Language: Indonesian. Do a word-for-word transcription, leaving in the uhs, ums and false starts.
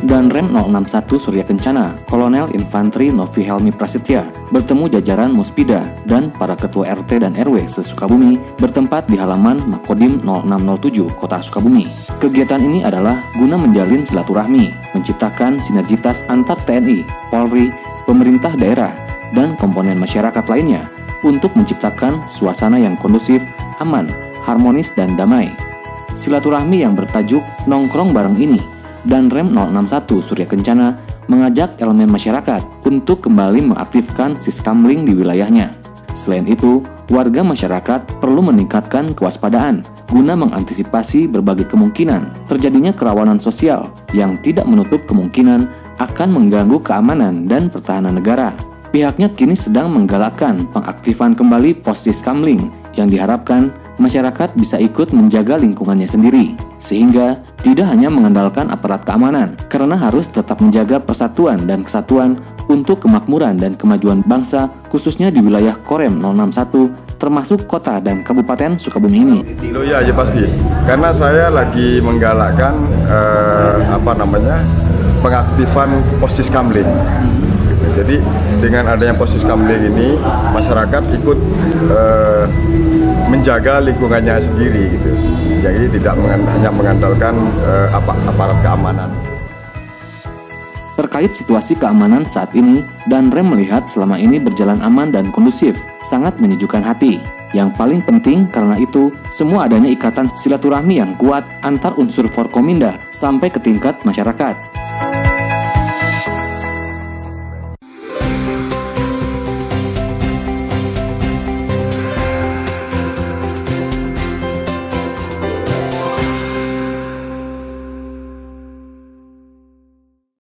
dan Rem nol enam satu Surya Kencana, Kolonel Infantri Novi Helmi Prasetya, bertemu jajaran Muspida dan para ketua R T dan R W se-Sukabumi bertempat di halaman Makodim nol enam nol tujuh Kota Sukabumi. Kegiatan ini adalah guna menjalin silaturahmi, menciptakan sinergitas antar T N I, Polri, pemerintah daerah, dan komponen masyarakat lainnya untuk menciptakan suasana yang kondusif, aman, harmonis, dan damai. Silaturahmi yang bertajuk Nongkrong Bareng ini dan Rem nol enam satu Surya Kencana mengajak elemen masyarakat untuk kembali mengaktifkan Siskamling di wilayahnya. Selain itu, warga masyarakat perlu meningkatkan kewaspadaan guna mengantisipasi berbagai kemungkinan terjadinya kerawanan sosial yang tidak menutup kemungkinan akan mengganggu keamanan dan pertahanan negara. Pihaknya kini sedang menggalakkan pengaktifan kembali pos Siskamling yang diharapkan masyarakat bisa ikut menjaga lingkungannya sendiri, sehingga tidak hanya mengandalkan aparat keamanan, karena harus tetap menjaga persatuan dan kesatuan untuk kemakmuran dan kemajuan bangsa, khususnya di wilayah Korem nol enam satu, termasuk kota dan kabupaten Sukabumi ini. Oh iya, ya pasti, karena saya lagi menggalakkan eh, apa namanya pengaktifan pos Siskamling. Jadi dengan adanya pos Siskamling ini, masyarakat ikut eh, menjaga lingkungannya sendiri gitu. Jadi tidak hanya mengandalkan eh, aparat keamanan. Terkait situasi keamanan saat ini, dan Rem melihat selama ini berjalan aman dan kondusif, sangat menyejukkan hati. Yang paling penting karena itu, semua adanya ikatan silaturahmi yang kuat antar unsur Forkominda sampai ke tingkat masyarakat.